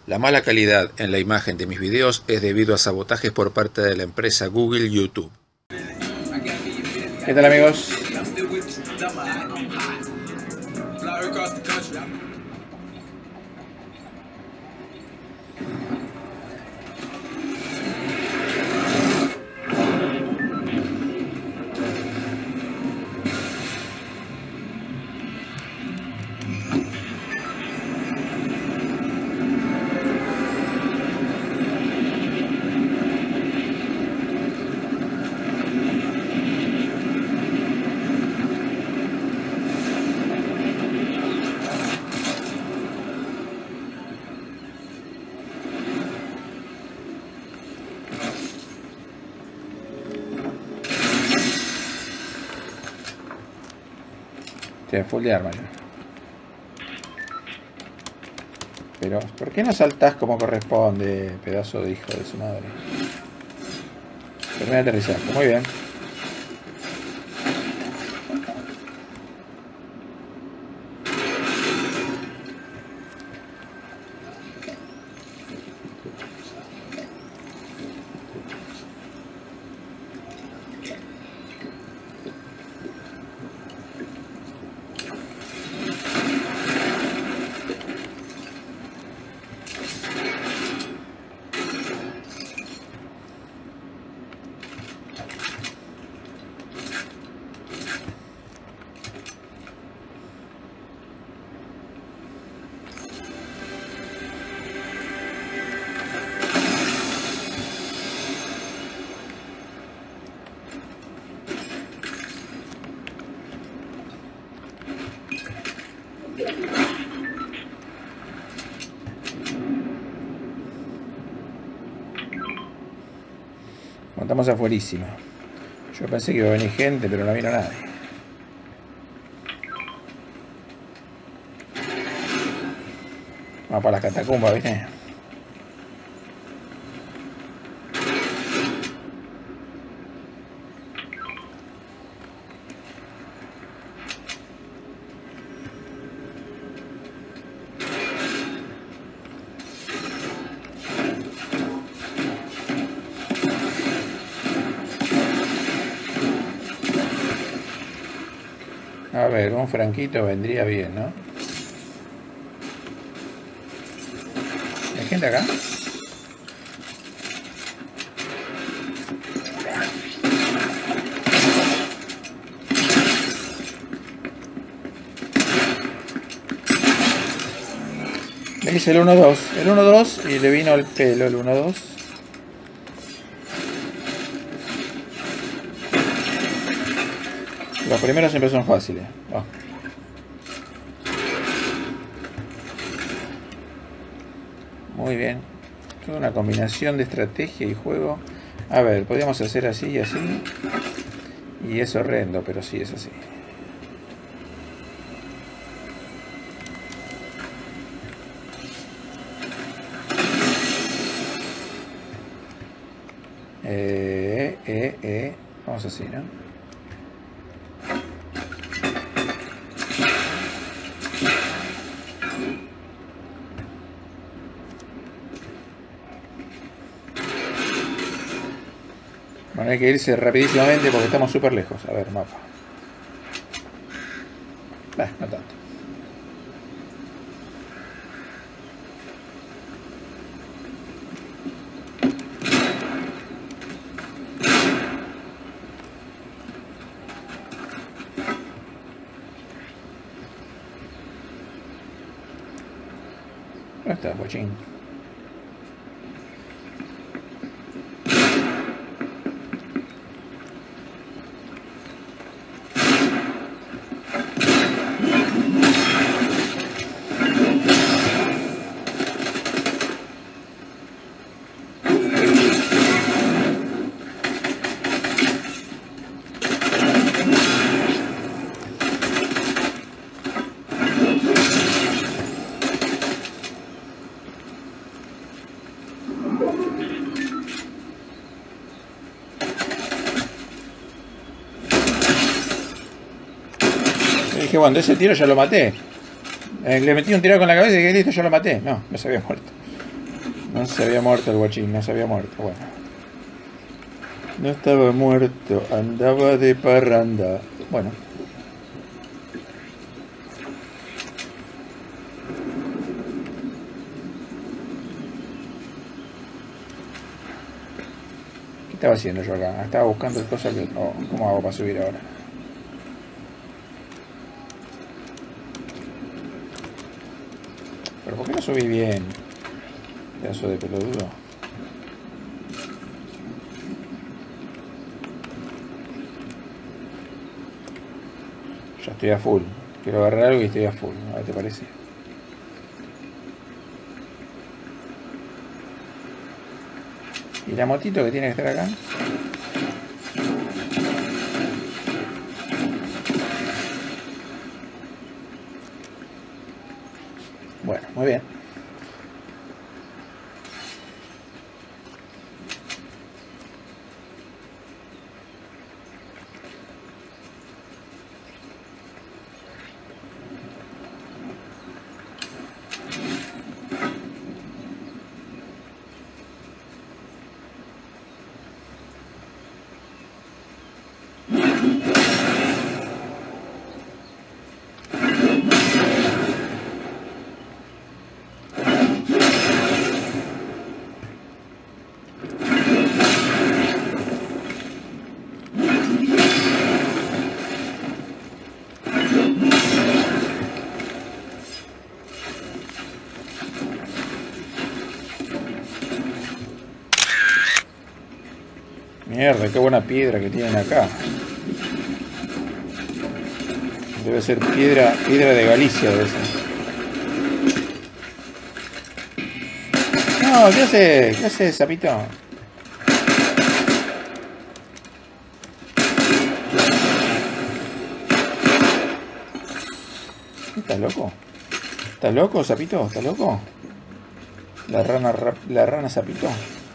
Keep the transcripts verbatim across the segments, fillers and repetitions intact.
La mala calidad en la imagen de mis videos es debido a sabotajes por parte de la empresa Google YouTube. ¿Qué tal, amigos? Te full de arma ya. Pero, ¿por qué no saltás como corresponde, pedazo de hijo de su madre? Termina de aterrizar, muy bien. Estamos afuerísima. Yo pensé que iba a venir gente, pero no vino nadie. Vamos para las catacumbas, ¿viste? A ver, un franquito vendría bien, ¿no? ¿Hay gente acá? Le hice el uno dos. El uno dos y le vino el pelo el uno dos. Los primeros siempre son fáciles. Oh. Muy bien. Toda una combinación de estrategia y juego. A ver, podríamos hacer así y así. Y es horrendo, pero sí es así. Eh, eh, eh. Vamos así, ¿no? Bueno, hay que irse rapidísimamente porque estamos súper lejos. A ver, mapa. Bah, no tanto. ¿Dónde está, bochín? Dije, bueno, de ese tiro ya lo maté. Eh, le metí un tiro con la cabeza y dije, listo, ya lo maté. No, no se había muerto. No se había muerto el guachín, no se había muerto. Bueno. No estaba muerto, andaba de parranda. Bueno. ¿Qué estaba haciendo yo acá? Estaba buscando el cosa que... Oh, ¿cómo hago para subir ahora? ¿Pero por qué no subí bien? Pedazo de pelotudo. Ya estoy a full. Quiero agarrar algo y estoy a full. A ver, ¿te parece? ¿Y la motito que tiene que estar acá? Bueno, muy bien. Mierda, qué buena piedra que tienen acá. Debe ser piedra, piedra de Galicia, debe ser. No, ¿qué hace? ¿Qué hace, sapito? ¿Estás loco? ¿Estás loco, sapito? ¿Estás loco? La rana, la rana sapito.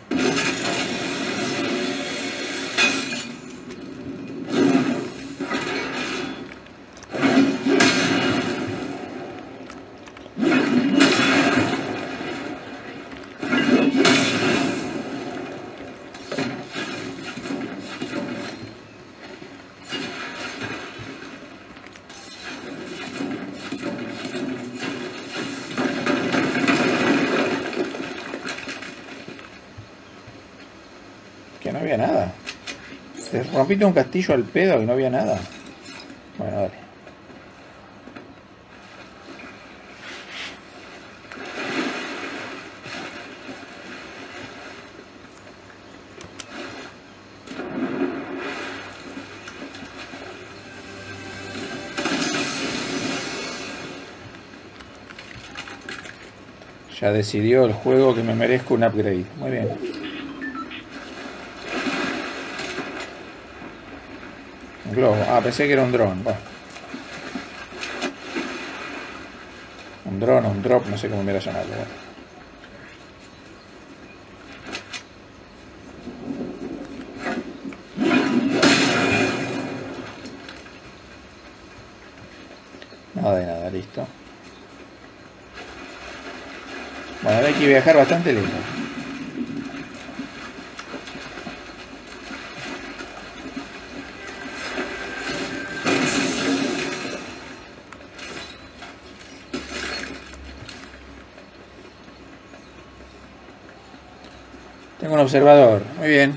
Que no había nada. Te rompiste un castillo al pedo y no había nada. Bueno, dale. Ya decidió el juego que me merezco un upgrade. Muy bien. Un globo. Ah, pensé que era un dron. Bueno. Un dron o un drop, no sé cómo me era llamarlo. Bueno. Nada de nada, listo. Bueno, ahora hay que viajar bastante lejos. Tengo un observador, muy bien.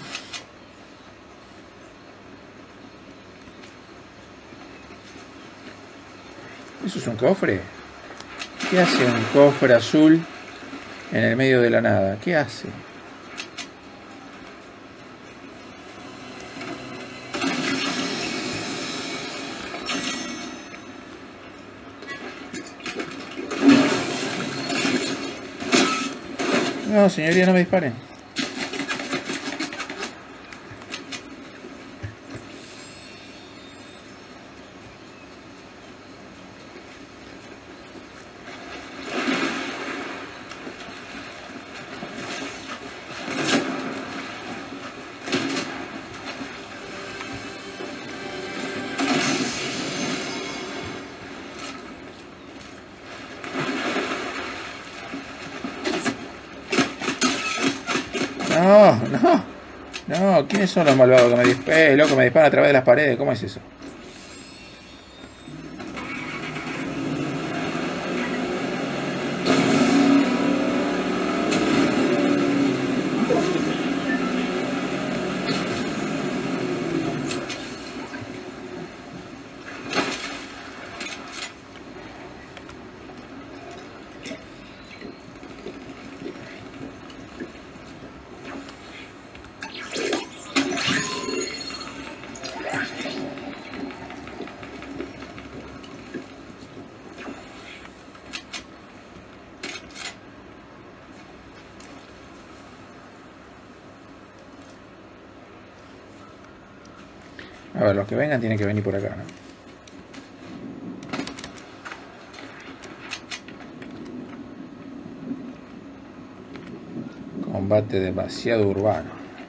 ¿Eso es un cofre? ¿Qué hace un cofre azul en el medio de la nada? ¿Qué hace? No, señoría, no me disparen. No, no. No, ¿quiénes son los malvados que me disparan? Eh, loco, me disparan a través de las paredes. ¿Cómo es eso? A ver, los que vengan tienen que venir por acá, ¿no? Combate demasiado urbano.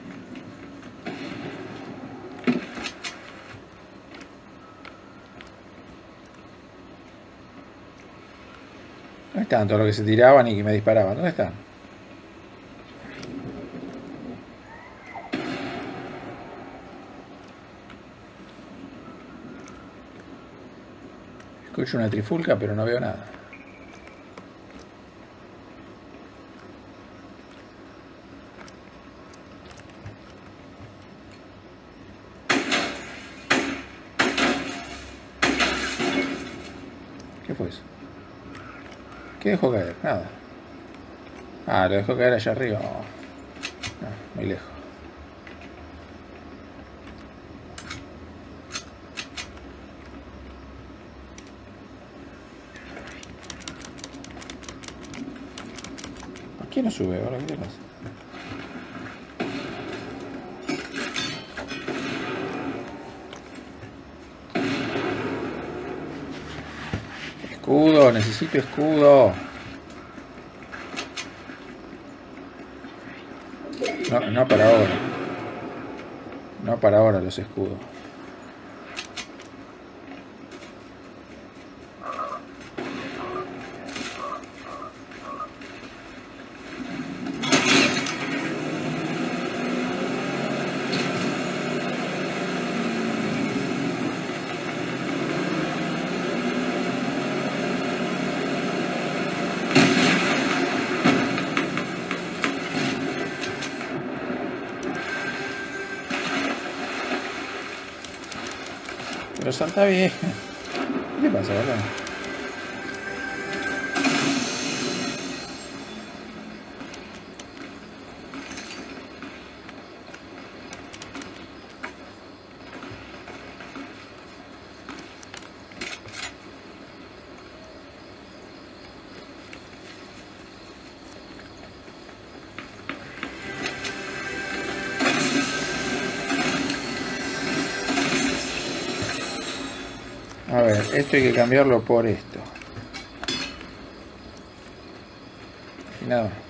¿Dónde están todos los que se tiraban y que me disparaban? ¿Dónde están? Escucho una trifulca, pero no veo nada. ¿Qué fue eso? ¿Qué dejó caer? Nada. Ah, lo dejó caer allá arriba. Oh. No, muy lejos. ¿Por qué no sube ahora? ¿Qué le pasa? Escudo, necesito escudo. No, no para ahora. No para ahora los escudos. Pero salta bien. ¿Qué pasa, verdad? A ver, esto hay que cambiarlo por esto. Y nada más.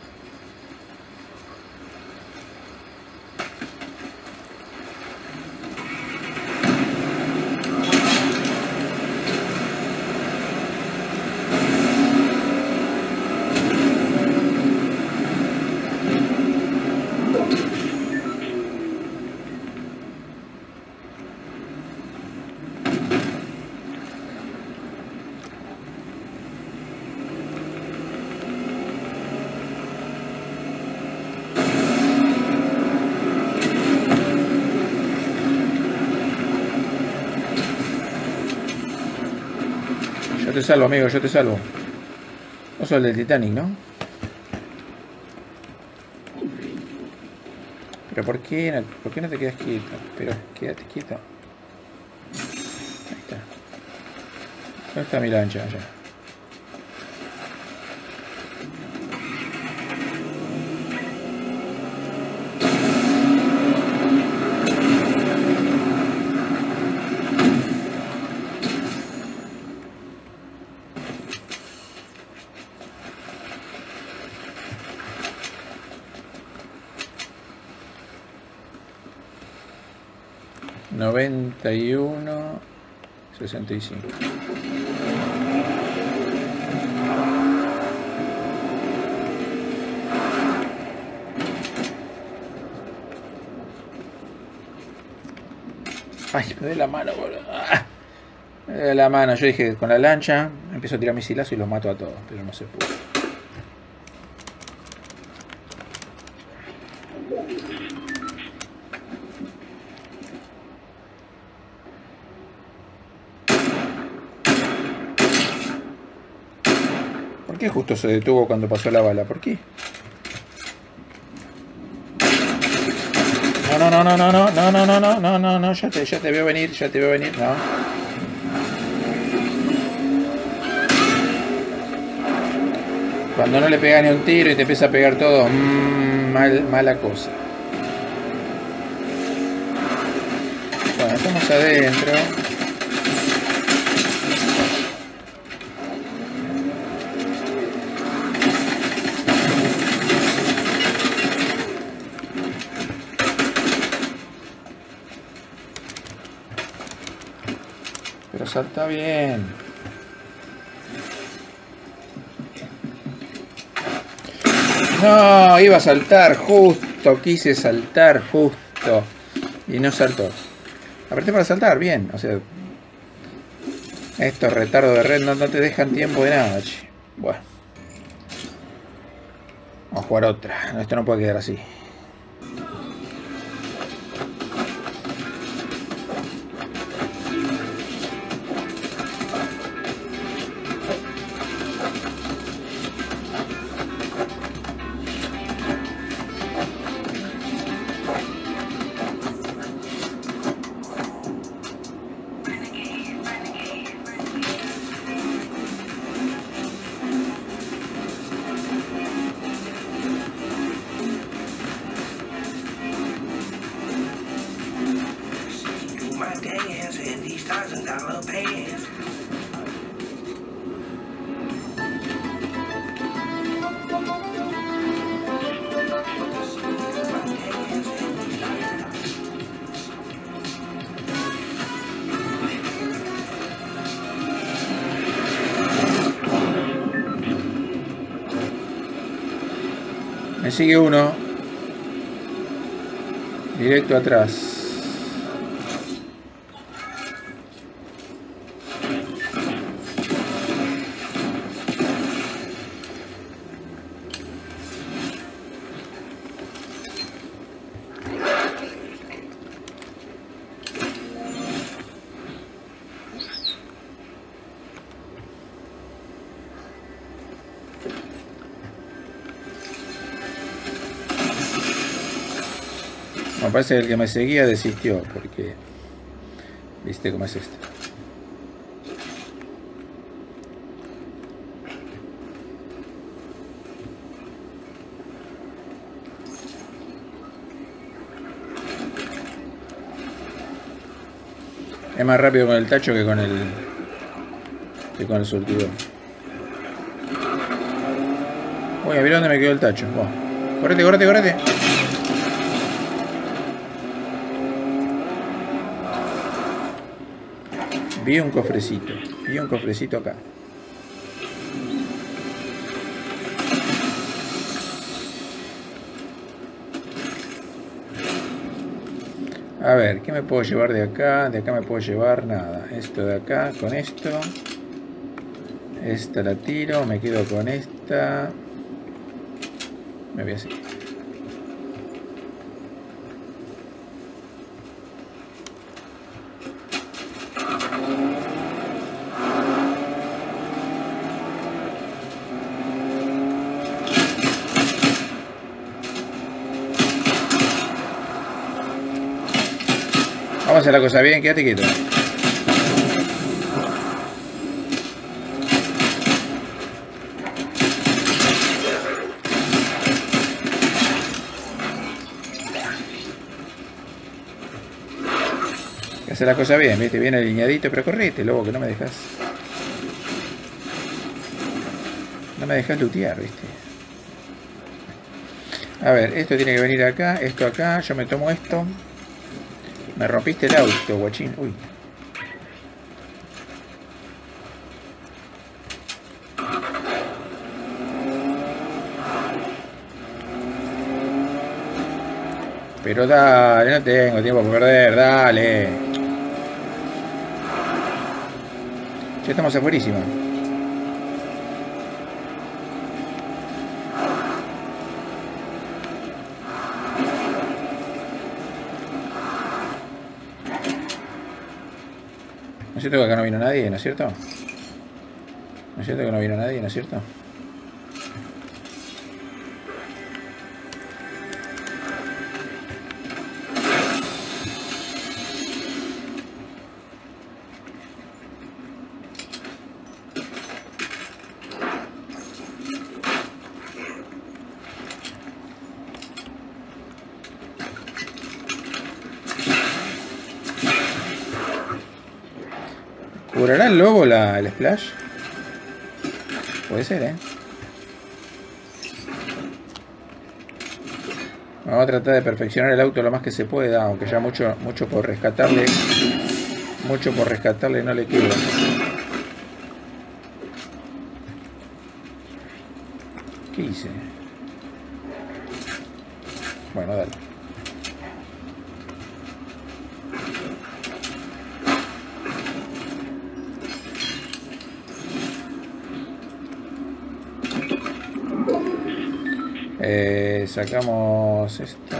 Yo te salvo, amigo, yo te salvo. Vos sos el del Titanic, ¿no? Pero ¿por qué no, por qué no te quedas quieto? Pero quédate quieto. Ahí está. ¿Dónde está mi lancha? Allá. noventa y uno, sesenta y cinco. Ay, me doy la mano, boludo. Ah, me doy la mano. Yo dije, con la lancha empiezo a tirar misilazos y los mato a todos, pero no se pudo. ¿Por qué justo se detuvo cuando pasó la bala? ¿Por qué? No, no, no, no, no, no, no, no, no, no, no, no, ya te, ya te veo venir, ya te veo venir, no. Cuando no le pega ni un tiro y te empieza a pegar todo, mmm, mal, mala cosa. Bueno, estamos adentro. Pero salta bien. No, iba a saltar justo, quise saltar justo y no saltó. Apreté para saltar, bien, o sea, estos retardos de red no, no te dejan tiempo de nada, che. Bueno, vamos a jugar otra, esto no puede quedar así. Me sigue uno. Directo atrás. Me parece que el que me seguía desistió, porque viste cómo es esto. Es más rápido con el tacho que con el que con el surtidor. Uy, a ver dónde me quedó el tacho. Oh. Correte, correte, correte. Vi un cofrecito, vi un cofrecito acá. A ver, ¿qué me puedo llevar de acá? De acá me puedo llevar nada. Esto de acá, con esto. Esta la tiro, me quedo con esta. Me voy así. Vamos a hacer la cosa bien, quédate quieto. Hay que hacer la cosa bien, viste, bien alineadito, pero correte, lobo, que no me dejas. No me dejas lootear, viste. A ver, esto tiene que venir acá, esto acá, yo me tomo esto. Me rompiste el auto, guachín. Uy. Pero dale, no tengo tiempo para perder, dale. Ya estamos afuerísima. ¿No es cierto que acá no vino nadie, no es cierto? ¿No es cierto que no vino nadie, no es cierto? ¿Curará el lobo la, el splash? Puede ser, ¿eh? Vamos a tratar de perfeccionar el auto lo más que se pueda, aunque ya mucho, mucho por rescatarle. Mucho por rescatarle no le queda. ¿Qué hice? Bueno, dale. Eh, sacamos esto.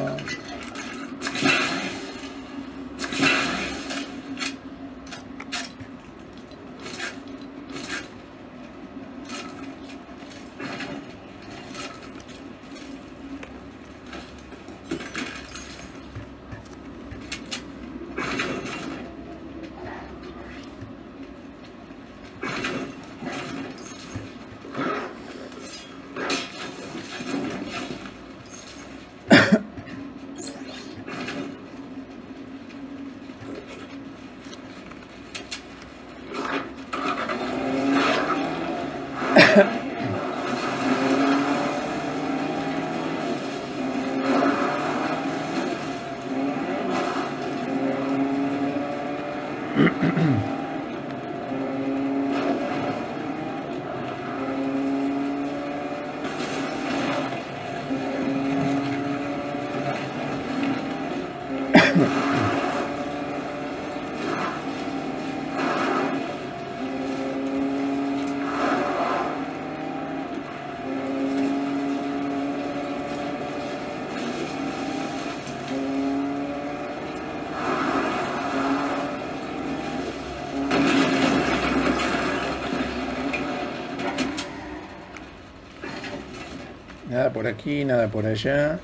Nada por aquí, nada por allá.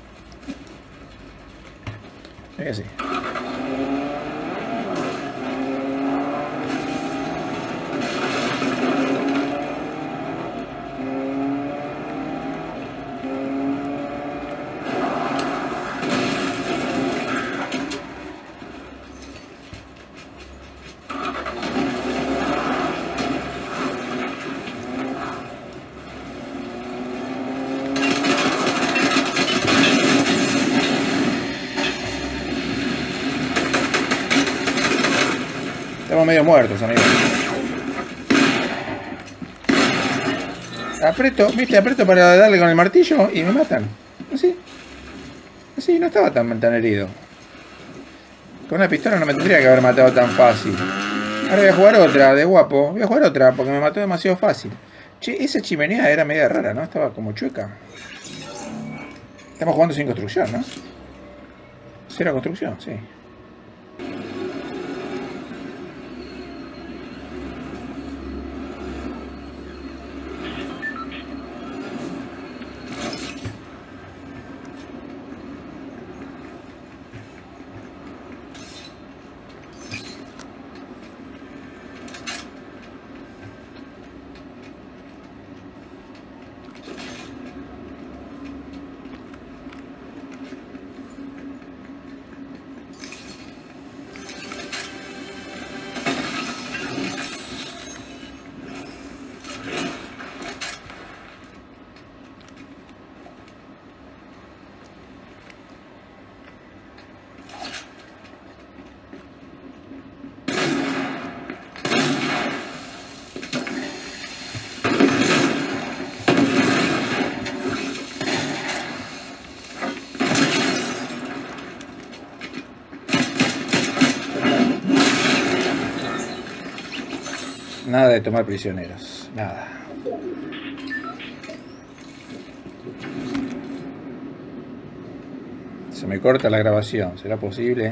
Y así. Estamos medio muertos, amigos. Aprieto, viste, aprieto para darle con el martillo y me matan. Así. Así, no estaba tan, tan herido. Con una pistola no me tendría que haber matado tan fácil. Ahora voy a jugar otra, de guapo. Voy a jugar otra porque me mató demasiado fácil. Che, esa chimenea era media rara, ¿no? Estaba como chueca. Estamos jugando sin construcción, ¿no? Cero construcción, sí. Nada de tomar prisioneros. Nada. Se me corta la grabación. ¿Será posible?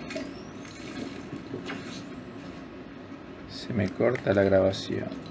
Se me corta la grabación.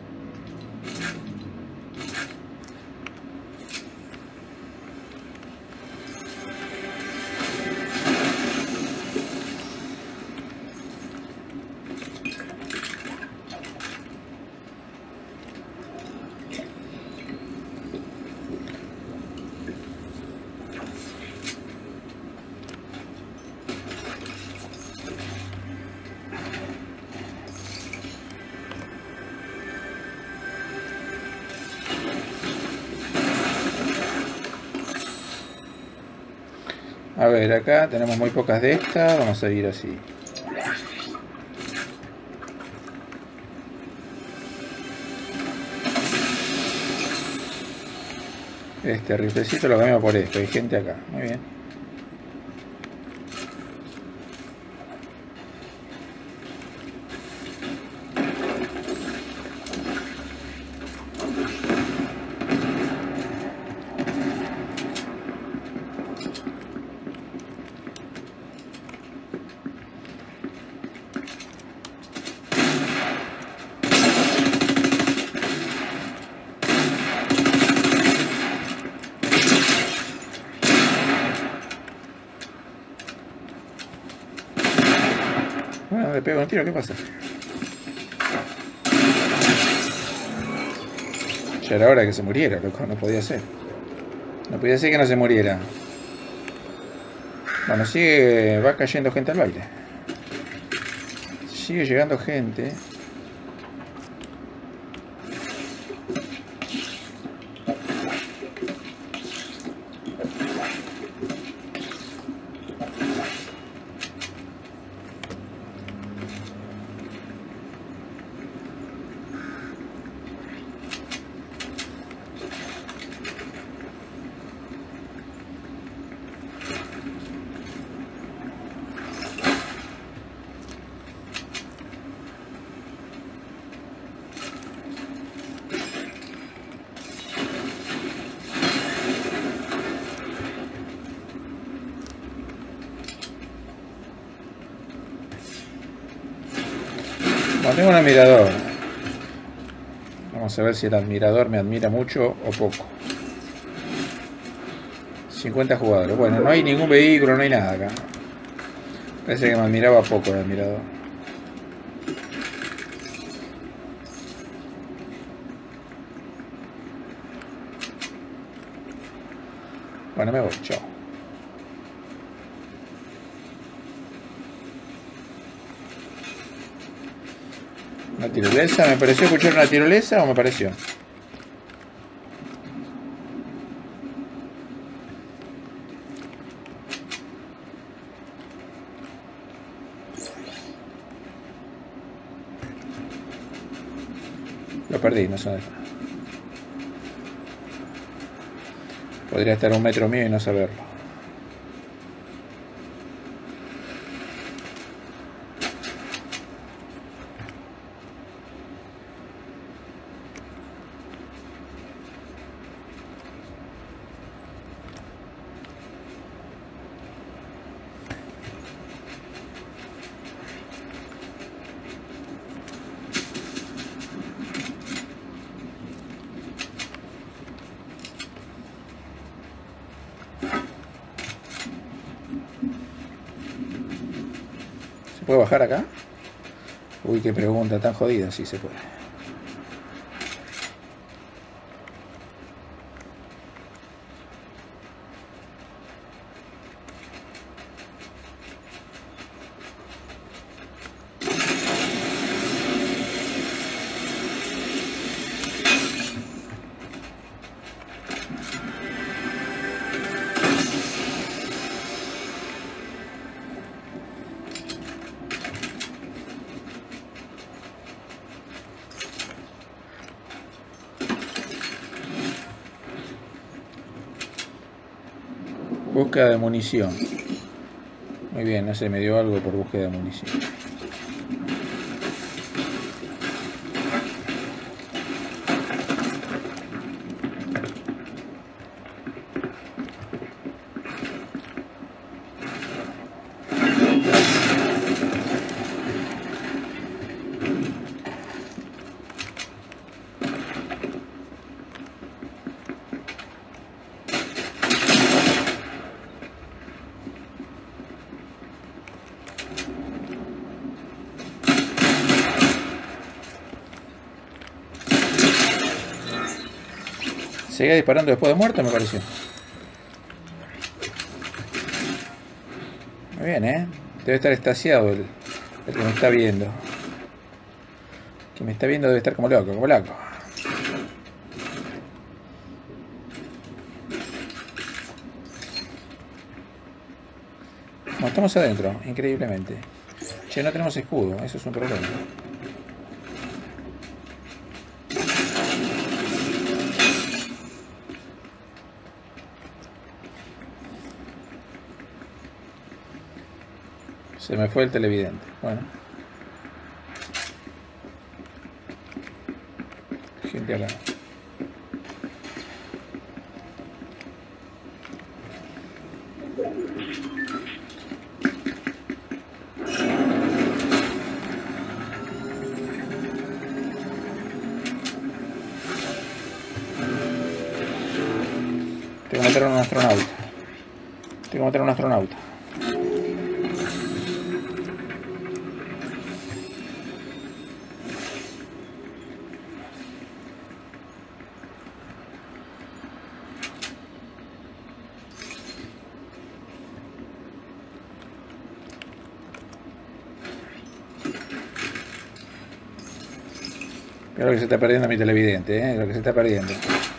A ver, acá tenemos muy pocas de estas, vamos a ir así. Este riflecito lo cambiamos por esto, hay gente acá, muy bien. Bueno, le pego un tiro, ¿qué pasa? Ya era hora que se muriera, loco, no podía ser. No podía ser que no se muriera. Bueno, sigue, va cayendo gente al baile. Sigue llegando gente. Tengo un admirador. Vamos a ver si el admirador me admira mucho o poco. cincuenta jugadores. Bueno, no hay ningún vehículo, no hay nada acá. Parece que me admiraba poco el admirador. Bueno, me voy. Chao. Una tirolesa, ¿me pareció escuchar una tirolesa o me pareció? Lo perdí, no sé dónde está. Podría estar a un metro mío y no saberlo. ¿Puedo bajar acá? Uy, qué pregunta tan jodida, sí se puede. Búsqueda de munición. Muy bien, no sé, me dio algo por búsqueda de munición. Seguía disparando después de muerto, me pareció. Muy bien, ¿eh? Debe estar extasiado el, el que me está viendo. El que me está viendo debe estar como loco, como loco. No, estamos adentro, increíblemente. Che, no tenemos escudo, eso es un problema. Se me fue el televidente. Bueno. Gente acá. Tengo que matar a un astronauta. Tengo que matar a un astronauta. Creo que se está perdiendo mi televidente, ¿eh? Lo que se está perdiendo.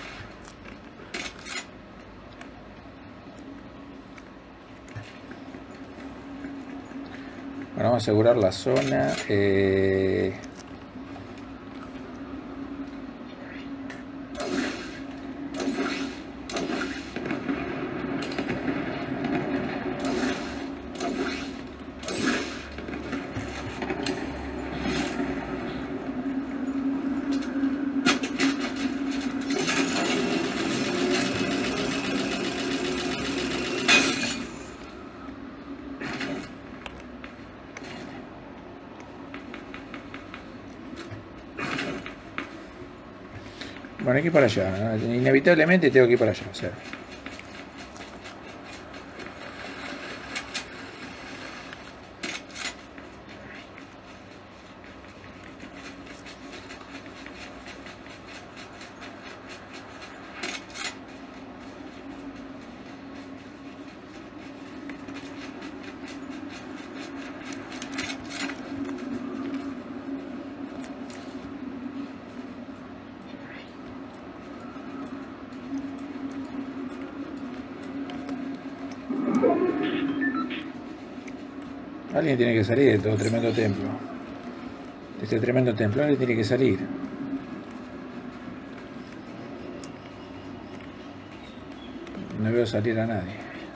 Bueno, vamos a asegurar la zona. Eh... Bueno, hay que ir para allá, ¿no? Inevitablemente tengo que ir para allá, o sea. Alguien tiene que salir de todo tremendo templo. De este tremendo templo, alguien tiene que salir. No veo salir a nadie.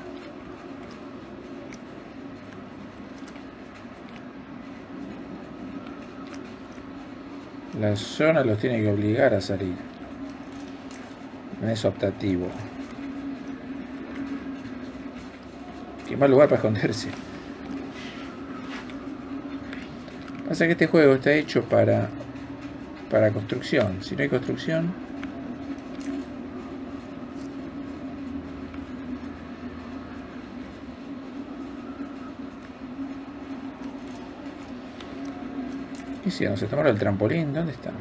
La zona los tiene que obligar a salir. No es optativo. Qué mal lugar para esconderse. Pasa que este juego está hecho para para construcción. Si no hay construcción, ¿qué hicieron? ¿Se tomaron el trampolín? ¿Dónde están?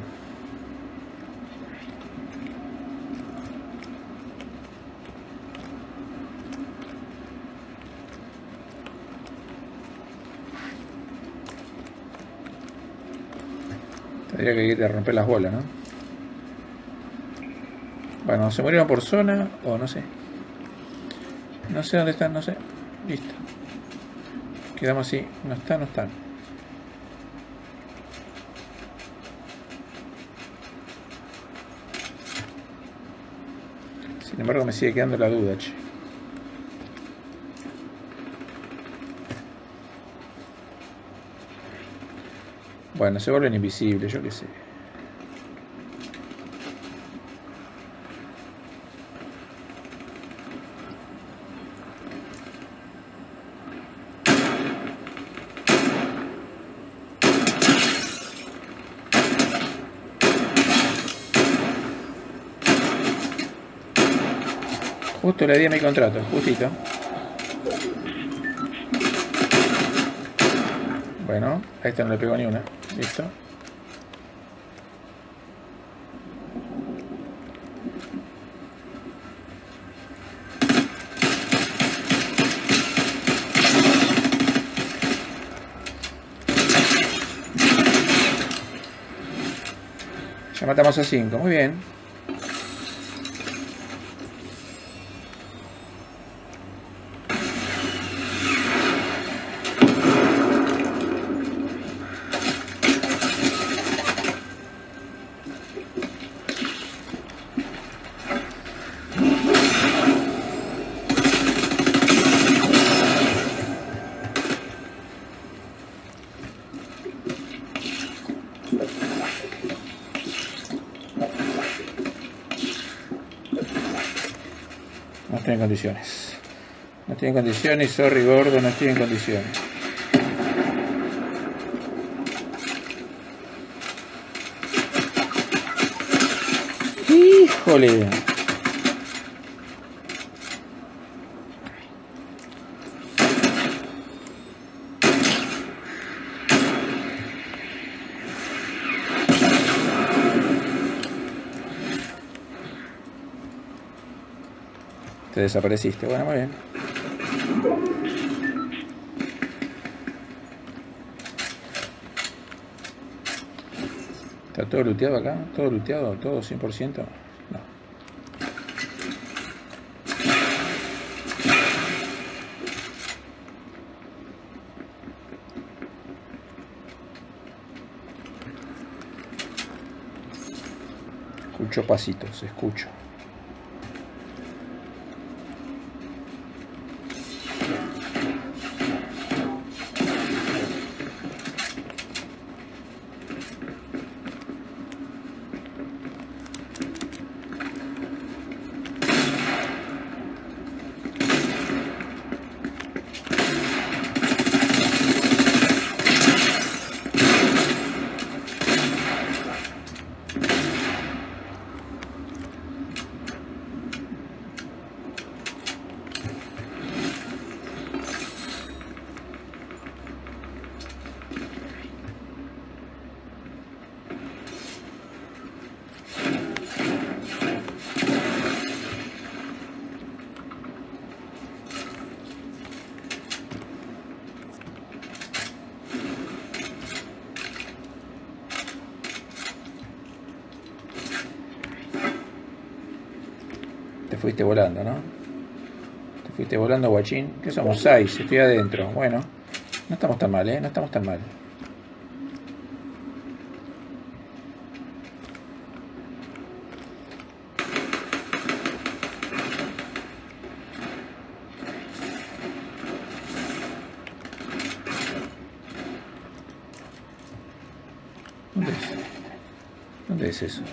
Tendría que ir a romper las bolas, ¿no? Bueno, se murieron por zona o no sé. No sé dónde están, no sé. Listo. Quedamos así. No están, no están. Sin embargo, me sigue quedando la duda, che. Bueno, se vuelven invisibles, yo qué sé. Justo le di a mi contrato, justito. Bueno, a esta no le pegó ni una. Listo. Ya matamos a cinco, muy bien. No estoy en condiciones. No estoy en condiciones, sorry gordo, no estoy en condiciones. ¡Híjole! Te desapareciste. Bueno, muy bien. ¿Está todo looteado acá? ¿Todo looteado? ¿Todo cien por ciento? No. Escucho pasitos, escucho. Te fuiste volando, ¿no? Te fuiste volando, guachín. ¿Qué somos? seis. Estoy adentro. Bueno, no estamos tan mal, ¿eh? No estamos tan mal. ¿Dónde es? ¿Dónde es eso?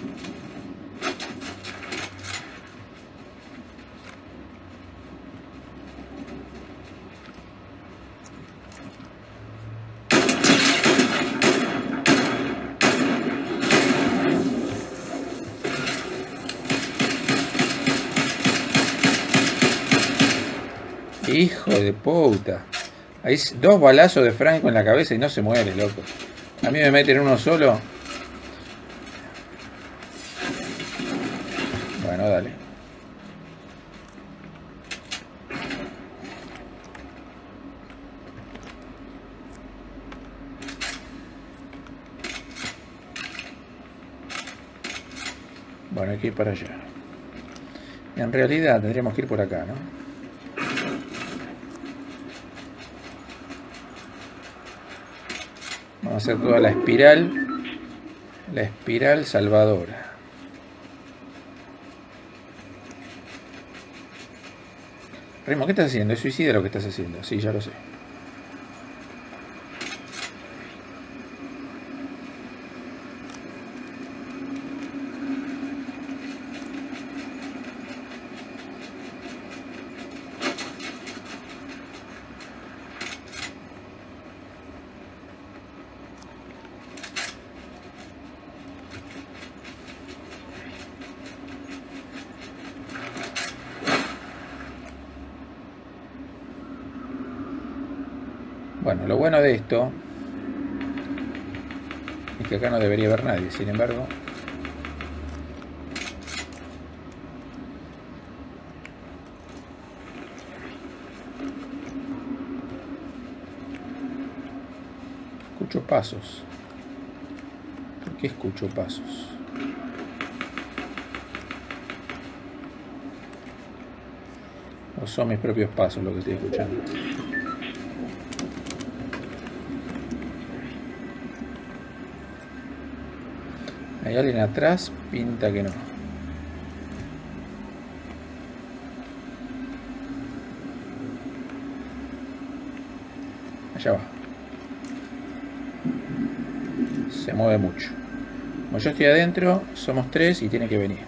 Hijo de puta. Hay dos balazos de Franco en la cabeza y no se muere, loco. A mí me meten uno solo. Bueno, dale. Bueno, hay que ir para allá. En realidad tendríamos que ir por acá, ¿no? Vamos a hacer toda la espiral. La espiral salvadora. Remo, ¿qué estás haciendo? ¿Es suicida lo que estás haciendo? Sí, ya lo sé. Bueno, lo bueno de esto es que acá no debería haber nadie, sin embargo. Escucho pasos. ¿Por qué escucho pasos? O son mis propios pasos lo que estoy escuchando. ¿Hay alguien atrás? Pinta que no. Allá va. Se mueve mucho. Como yo estoy adentro, somos tres y tiene que venir.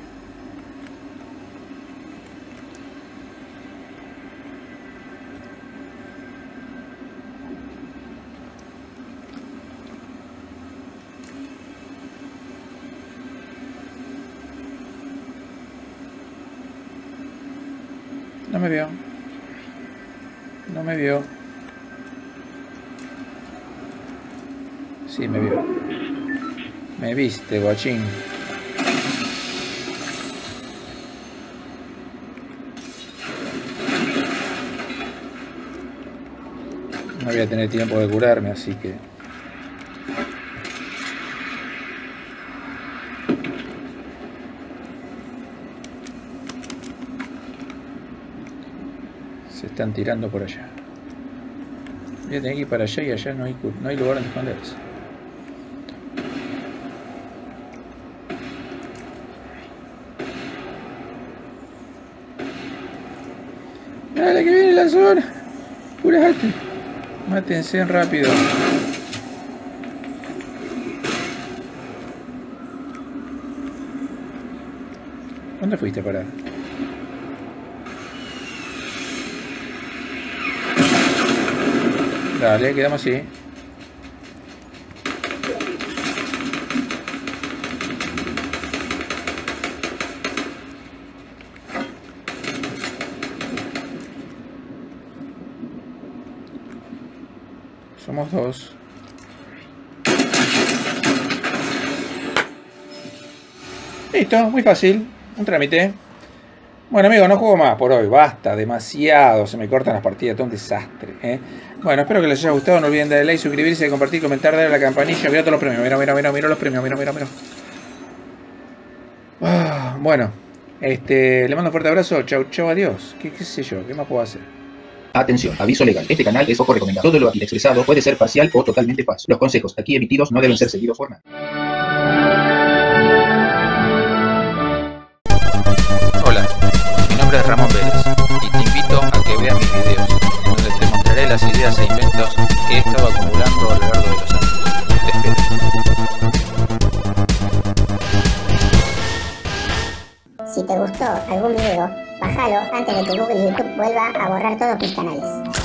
No me vio. No me vio. Sí, me vio. Me viste, guachín. No voy a tener tiempo de curarme, así que... Se están tirando por allá. Voy a tener que ir para allá y allá no hay, no hay lugar donde esconderse. Dale, que viene la zona. Curate. Mátense rápido. ¿Dónde fuiste a parar? Dale, quedamos así. Somos dos. Listo, muy fácil. Un trámite. Bueno, amigos, no juego más por hoy. Basta, demasiado. Se me cortan las partidas, todo un desastre, ¿eh? Bueno, espero que les haya gustado. No olviden darle like, suscribirse, compartir, comentar, darle a la campanilla. Mira todos los premios. Mira, mira, mira, mira los premios. Mira, mira, mira. Ah, bueno, este, le mando un fuerte abrazo. Chau, chau, adiós. ¿Qué, qué sé yo? ¿Qué más puedo hacer? Atención, aviso legal. Este canal es poco recomendado. Todo lo aquí expresado puede ser parcial o totalmente falso. Los consejos aquí emitidos no deben ser seguidos por nadie. Hola, mi nombre es Ramón Vélez y te invito a que veas mis videos, en donde te mostraré las ideas e inventos que he estado acumulando a lo largo de los años. Te espero. Si te gustó algún video, bájalo antes de que Google y YouTube vuelva a borrar todos mis canales.